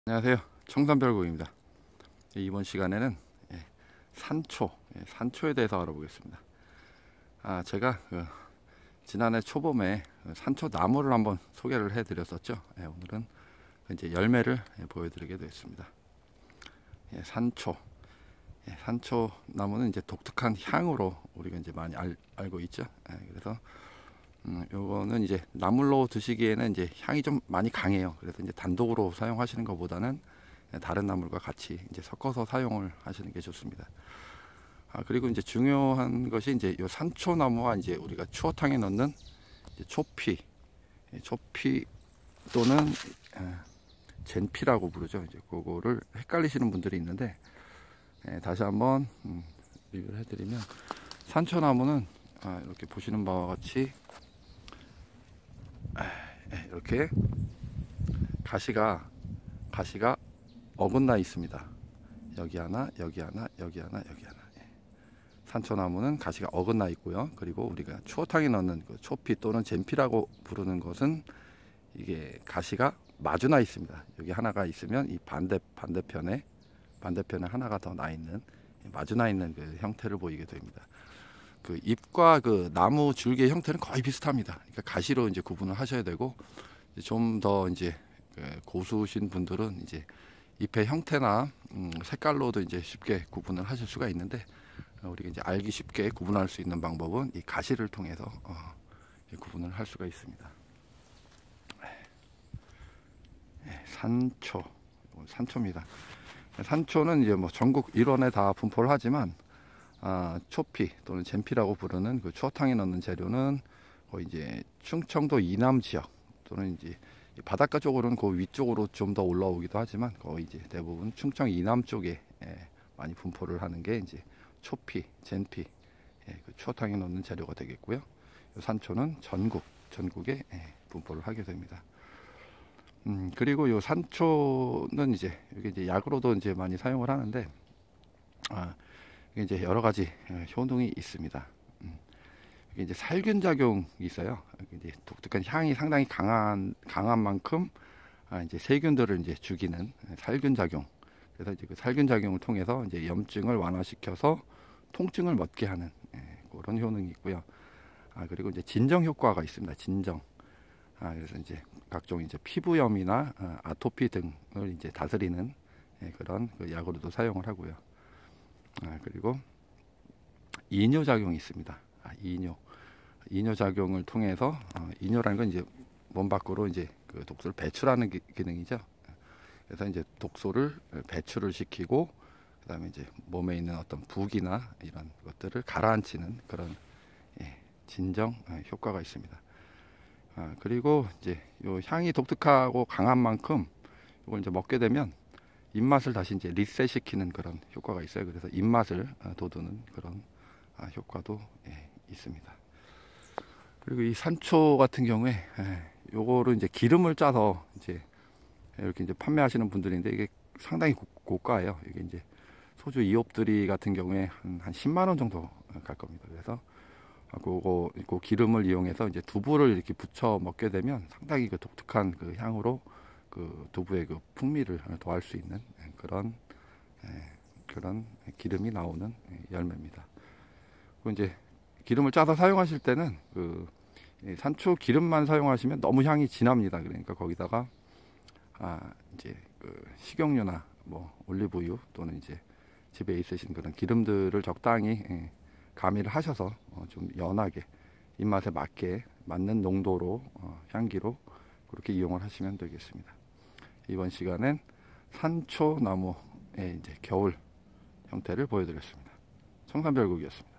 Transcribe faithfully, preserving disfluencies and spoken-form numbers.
안녕하세요, 청산별곡입니다. 이번 시간에는 산초, 산초에 대해서 알아보겠습니다. 아, 제가 그 지난해 초봄에 산초 나무를 한번 소개를 해드렸었죠. 오늘은 이제 열매를 보여드리게 되었습니다. 산초, 산초 나무는 이제 독특한 향으로 우리가 이제 많이 알, 알고 있죠. 그래서 음, 요거는 이제 나물로 드시기에는 이제 향이 좀 많이 강해요. 그래서 이제 단독으로 사용하시는 것보다는 다른 나물과 같이 이제 섞어서 사용을 하시는 게 좋습니다. 아, 그리고 이제 중요한 것이 이제 요 산초나무와 이제 우리가 추어탕에 넣는 이제 초피, 초피 또는 젠피라고 부르죠. 이제 그거를 헷갈리시는 분들이 있는데, 예, 다시 한번 음, 리뷰를 해드리면, 산초나무는 아, 이렇게 보시는 바와 같이 이렇게 가시가 가시가 어긋나 있습니다. 여기 하나, 여기 하나, 여기 하나, 여기 하나. 산초나무는 가시가 어긋나 있고요. 그리고 우리가 추어탕에 넣는 그 초피 또는 젠피라고 부르는 것은 이게 가시가 마주나 있습니다. 여기 하나가 있으면 이 반대 반대편에 반대편에 하나가 더 나 있는 마주나 있는 그 형태를 보이게 됩니다. 그 잎과 그 나무 줄기의 형태는 거의 비슷합니다. 그러니까 가시로 이제 구분을 하셔야 되고, 좀 더 이제 고수신 분들은 이제 잎의 형태나 음 색깔로도 이제 쉽게 구분을 하실 수가 있는데, 우리가 이제 알기 쉽게 구분할 수 있는 방법은 이 가시를 통해서 어 구분을 할 수가 있습니다. 산초, 산초입니다. 산초는 이제 뭐 전국 일원에 다 분포를 하지만, 아, 초피 또는 젠피라고 부르는 그 추어탕에 넣는 재료는 거의 이제 충청도 이남 지역 또는 이제 바닷가 쪽으로는 그 위쪽으로 좀 더 올라오기도 하지만, 거의 이제 대부분 충청 이남 쪽에 예, 많이 분포를 하는 게 이제 초피, 젠피, 예, 그 추어탕에 넣는 재료가 되겠고요. 이 산초는 전국 전국에 예, 분포를 하게 됩니다. 음, 그리고 이 산초는 이제 이게 이제 약으로도 이제 많이 사용을 하는데, 아, 이게 이제 여러 가지 효능이 있습니다. 음, 이게 이제 살균 작용이 있어요. 이제 독특한 향이 상당히 강한 강한 만큼 아, 이제 세균들을 이제 죽이는 살균 작용. 그래서 이제 그 살균 작용을 통해서 이제 염증을 완화시켜서 통증을 멎게 하는 예, 그런 효능이 있고요. 아, 그리고 이제 진정 효과가 있습니다. 진정. 아, 그래서 이제 각종 이제 피부염이나 아, 아토피 등을 이제 다스리는 예, 그런 그 약으로도 사용을 하고요. 아, 그리고 이뇨 작용이 있습니다. 아, 이뇨, 이뇨 작용을 통해서 어, 이뇨라는 건 이제 몸 밖으로 이제 그 독소를 배출하는 기, 기능이죠. 그래서 이제 독소를 배출을 시키고, 그다음에 이제 몸에 있는 어떤 부기나 이런 것들을 가라앉히는 그런 예, 진정 효과가 있습니다. 아, 그리고 이제 요 향이 독특하고 강한 만큼 이걸 이제 먹게 되면 입맛을 다시 이제 리셋시키는 그런 효과가 있어요. 그래서 입맛을 돋우는 그런 효과도 예, 있습니다. 그리고 이 산초 같은 경우에 예, 요거를 이제 기름을 짜서 이제 이렇게 이제 판매하시는 분들인데, 이게 상당히 고, 고가예요. 이게 이제 소주 이 홉들이 같은 경우에 한, 한 십만 원 정도 갈 겁니다. 그래서 그거 그 기름을 이용해서 이제 두부를 이렇게 부쳐 먹게 되면 상당히 그 독특한 그 향으로 그 두부의 그 풍미를 더할 수 있는 그런 그런 기름이 나오는 열매입니다. 그리고 이제 기름을 짜서 사용하실 때는 그 산초 기름만 사용하시면 너무 향이 진합니다. 그러니까 거기다가 아 이제 그 식용유나 뭐 올리브유 또는 이제 집에 있으신 그런 기름들을 적당히 가미를 하셔서 좀 연하게 입맛에 맞게 맞는 농도로 향기로 그렇게 이용을 하시면 되겠습니다. 이번 시간엔 산초나무의 이제 겨울 형태를 보여드렸습니다. 청산별곡이었습니다.